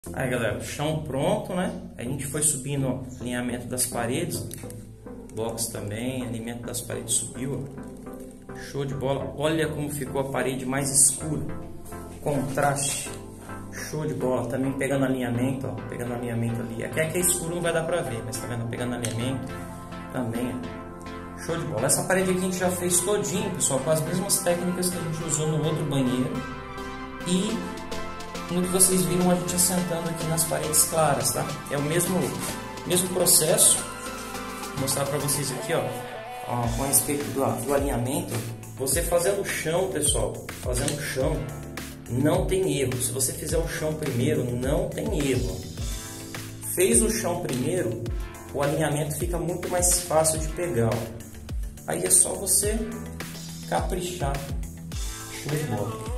Aí galera, o chão pronto, né? A gente foi subindo o alinhamento das paredes, box também, alinhamento das paredes subiu, ó. Show de bola. Olha como ficou a parede mais escura, contraste, show de bola. Também pegando alinhamento, ó, pegando alinhamento ali. Aqui é escuro, não vai dar pra ver, mas tá vendo? Pegando alinhamento também, ó. Show de bola. Essa parede aqui a gente já fez todinho, pessoal, com as mesmas técnicas que a gente usou no outro banheiro. E no que vocês viram a gente assentando aqui nas paredes claras, tá? É o mesmo processo. Vou mostrar para vocês aqui, ó, com respeito do alinhamento. Você fazendo o chão, pessoal, fazendo o chão, não tem erro. Se você fizer o chão primeiro, não tem erro. Fez o chão primeiro, o alinhamento fica muito mais fácil de pegar, ó. Aí é só você caprichar. Show de bola.